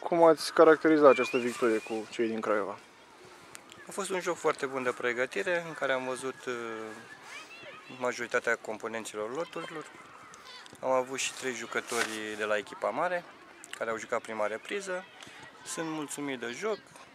Cum ați caracteriza această victorie cu cei din Craiova? A fost un joc foarte bun de pregătire, în care am văzut majoritatea componenților loturilor. Am avut și 3 jucători de la echipa mare, care au jucat prima repriză. Sunt mulțumit de joc,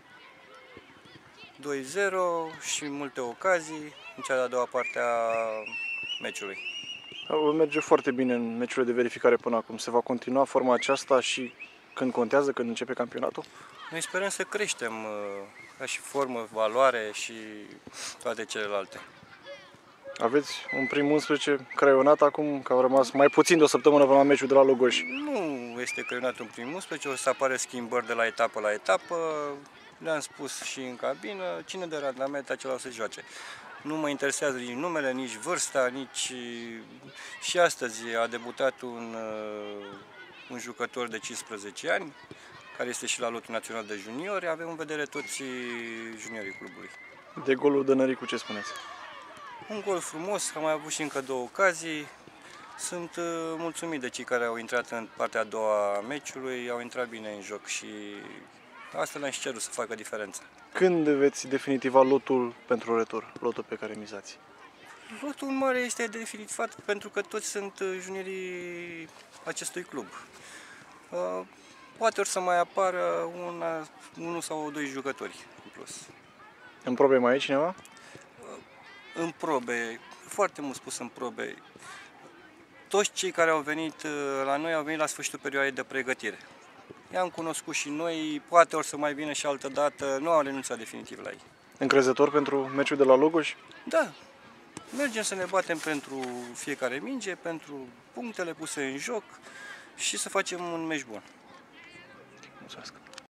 2-0 și multe ocazii în cea de-a doua parte a meciului. Merge foarte bine în meciurile de verificare până acum. Se va continua forma aceasta și când contează, când începe campionatul? Noi sperăm să creștem ca și formă, valoare și toate celelalte. Aveți un prim 11 creionat acum, că au rămas mai puțin de o săptămână până la meciul de la Lugoj. Nu este creionat un prim 11, o să apară schimbări de la etapă la etapă. Le-am spus și în cabină, cine de randament acela o să joace. Nu mă interesează nici numele, nici vârsta, nici... Și astăzi a debutat un jucător de 15 ani, care este și la lotul național de juniori. Avem în vedere toți juniorii clubului. De golul Dănăricu, ce spuneți? Un gol frumos, am mai avut și încă 2 ocazii. Sunt mulțumit de cei care au intrat în partea a doua a meciului, au intrat bine în joc și asta le-am și cerut să facă diferența. Când veți definitiva lotul pentru retur, lotul pe care mizați? Lotul mare este definitivat pentru că toți sunt juniorii acestui club. Poate or să mai apară unul sau 2 jucători în plus. În probe mai e cineva? În probe, foarte mult spus în probe. Toți cei care au venit la noi au venit la sfârșitul perioadei de pregătire. I-am cunoscut și noi, poate or să mai vină și altă dată, nu am renunțat definitiv la ei. Încrezător pentru meciul de la Lugoj? Da, mergem să ne batem pentru fiecare minge, pentru punctele puse în joc și să facem un meci bun. Mulțumesc!